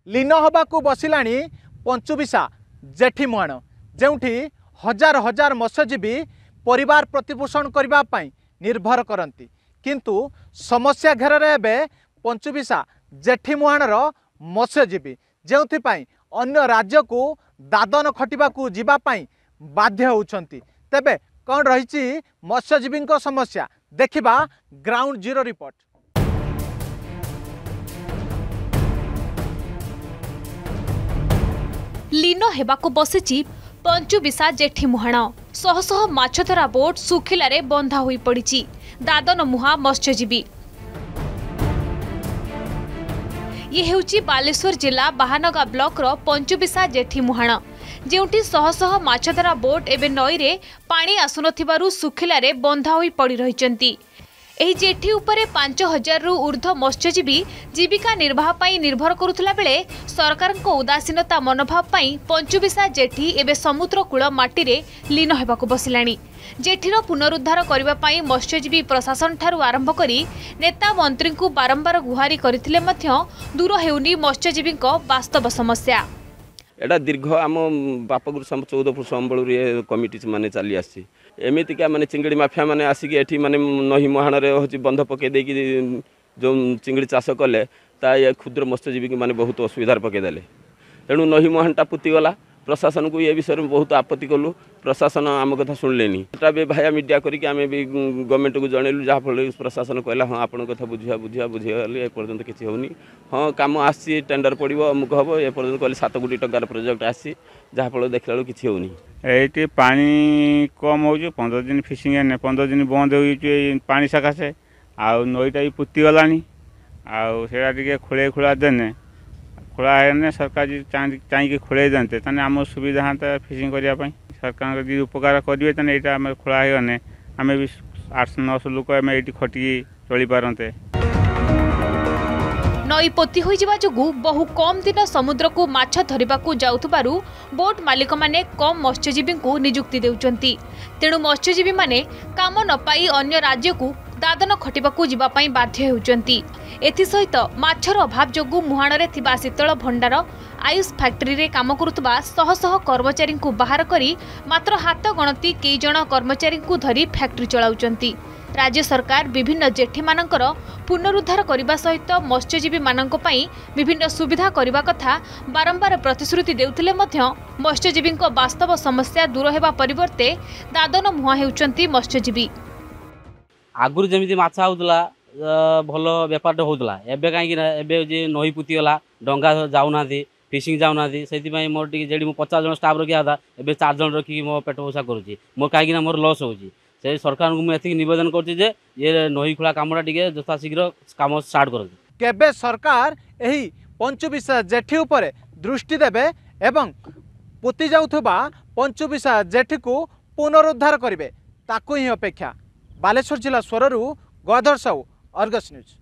लीन होबाकू बसिलाणी पंचुबिशा जेठी मुहाण जेउठी हजार हजार मत्स्यजीवी परिवार प्रतिपोषण करबा पई निर्भर करती किंतु समस्या घेर में पंचुबिशा जेठी मुहाणर मत्स्यजीवी जो अन्य राज्य को दादन खटिबाकू जीवाई बाध्य होउछंती। तेबे कौन रही मत्स्यजीवी समस्या देखिबा ग्राउंड जीरो रिपोर्ट। लीन हेबाकू बसिची पंचुबिशा जेठी मुहाण शह शह माछ धरा बोट सुखिलारे बंधा होई पड़िची दादन मुहा मत्स्यजीवी। ये हेउची बालेश्वर जिला बाहानगा ब्लॉक रो पंचुबिशा जेठी मुहाण जेउठी शह शह माछ धरा बोट एबे नई रे पानी आसुनथिबारु सुखिलारे बंधा होई पड़ी रहिचंती। एही जेठी उपरे 5000 रु ऊर्ध्व मत्स्यजीवी जीविका निर्वाह पाई निर्भर करुथला बेले सरकार को उदासीनता मनोभाव पाई पंचुबिशा जेठी एबे समुद्र कूल माटी रे लीन हेबाकू बसिलाणी। जेठीर पुनरुद्धार करबा पाई मत्स्यजीवी प्रशासन ठारू आरंभ करी नेता मंत्री को बारंबार गुहारी करथिले मध्य दूर हेउनी मत्स्यजीवी वास्तव समस्या। एटा दीर्घ आम बापगुरु 14 फुट संबल कमिटी माने चली आसी एमतीका माने चिंगड़ी माफिया माने आसिक एठी माने नही मुहाण होची बंध पके देकी जो चिंगड़ी चाष कले ता ये क्षुद्र मत्स्यजीवी माने बहुत असुविधार पकेदेले तेणु नही मुहाणटा पुतिगला। प्रशासन को ये विषय में बहुत आपत्ति कलु प्रशासन आम कथा शुणिलेनी भी भाया मीडिया करके आम भी गवर्नमेंट को जनइलु जहाँफल प्रशासन कहला हाँ आप कथा बुझा बुझा बुझीगली एपर्यंत किसी होनी हाँ कम आसी टेंडर पड़ो अमुक हम एपर्यंत कहले 7 कोटी टंकार प्रोजेक्ट आसी जहाँफल देखला बेलू किसी होनी। ये पानी कम हो 15 दिन फिशिंग है 15 दिन बंद हो पानी सकाशे आ नईटा भी पुतिगलानी आटा खोले खोला देने खोला है सरकार चाहिए खोले देते ताने आम सुविधा हाँ फिशिंग करने सरकार जी उपकार करेंगे तो यहाँ खोला है आम भी 800-900 लोक ये खटिकी चली पारते। नई पोती होई जिबा जोगु बहु कम दिन समुद्र को माछ धरिबाकू जाउथबारु बोट मालिक माने कम मत्स्यजीवी को नियुक्ति देउचंती। तेणु मत्स्यजीवी माने काम न पाई अन्य राज्य को दादन खटिबाकू जिबा पई बाध्य हेउचंती। एथि सहित माछर अभाव जोगु मुहाणरे थिबा शीतल भंडार आयुष फैक्ट्री रे काम करुतबा शह शह कर्मचारी को बाहर करी मात्र हाथ गणती कई जण कर्मचारी को धरी फैक्ट्री चलाउचंती। राज्य सरकार विभिन्न जेठी मानकर पुनरुद्धार करने सहित मत्स्यजीवी मानक पई विभिन्न सुविधा करने कथा बारंबार प्रतिश्रुति देउथिले मध्य मत्स्यजीवी वास्तव समस्या दूर हेबा परिवर्ते दादन मुहा हेउचंती मत्स्यजीवी। आगुर जमी माछ आउतला भल बेपार होउतला एबे काई एबे जे नही पुतिगला डंगा जाउना फिशिंग जाऊना से मोर टी 50 जन स्टाफ रखा था एबे 4 जन रखी मो पेट पोषा करुँची मोर कहीं मोर लॉस होची से सरकार को मुझे निवेदन कर ये नही खोला कामटा टी यथाशीघ्र काम स्टार्ट कर। केबे सरकार एही पंचुबिशा जेठी उपरे दृष्टि देबे एवं पुति जाउथबा पंचुबिशा जेठी को पुनरुद्धार करिवे ताकू ही अपेक्षा। बालेश्वर जिला स्वररू गधर साहू, अर्गस न्यूज।